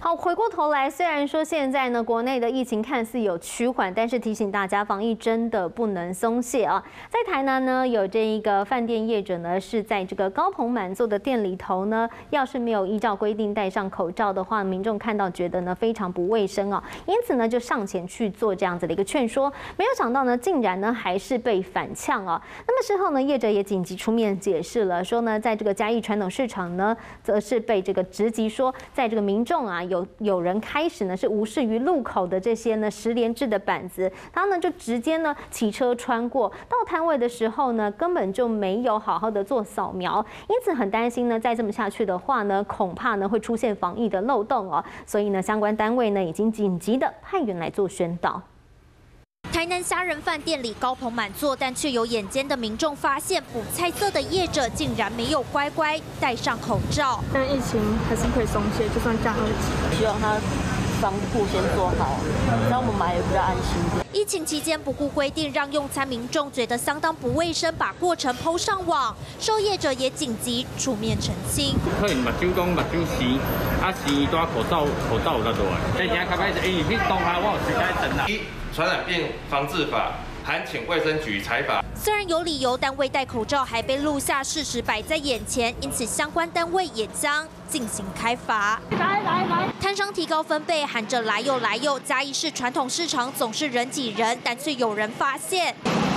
好，回过头来，虽然说现在呢，国内的疫情看似有趋缓，但是提醒大家，防疫真的不能松懈啊。在台南呢，有这一个饭店业者呢，是在这个高朋满座的店里头呢，要是没有依照规定戴上口罩的话，民众看到觉得呢非常不卫生啊，因此呢就上前去做这样子的一个劝说，没有想到呢，竟然呢还是被反呛啊。那么事后呢，业者也紧急出面解释了，说呢，在这个嘉义传统市场呢，则是被这个直击说，在这个民众啊有人开始呢是无视于路口的这些呢实联制的板子，他呢就直接呢骑车穿过，到摊位的时候呢根本就没有好好的做扫描，因此很担心呢再这么下去的话呢，恐怕呢会出现防疫的漏洞哦，所以呢相关单位呢已经紧急的派员来做宣导。 台南虾仁饭店里高朋满座，但却有眼尖的民众发现，补菜色的业者竟然没有乖乖戴上口罩。 但疫情还是会松懈，就算降2级， 希望他防护先做好，让我们买也比较安心一点。 疫情期间不顾规定，让用餐民众觉得相当不卫生，把过程PO上网，受业者也紧急出面澄清。 可能目睭讲目睭湿，湿戴口罩有较多的。这下较歹是，因为当下我有时间等啦。 传染病防治法函请卫生局裁罚。 虽然有理由，但未戴口罩还被录下，事实摆在眼前，因此相关单位也将进行开罚。来，摊商提高分贝，喊着来又来又。嘉义市传统市场总是人挤人，但却有人发现。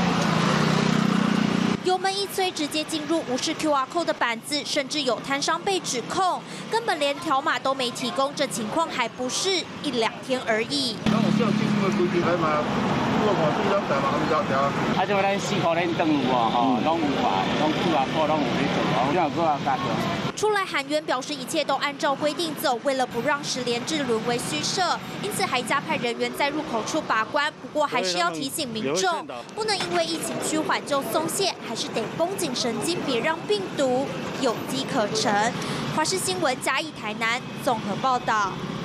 油门一催，直接进入无视 QR code 的板子，甚至有摊商被指控根本连条码都没提供，这情况还不是1、2天而已。 就咱4块咱等有啊，吼，拢有啊，拢QR code拢有咧做，这样做啊加强。 出来喊冤，表示一切都按照规定走，为了不让实联制沦为虚设，因此还加派人员在入口处把关。不过还是要提醒民众，不能因为疫情趋缓就松懈，还是得绷紧神经，别让病毒有机可乘。华视新闻嘉义台南综合报道。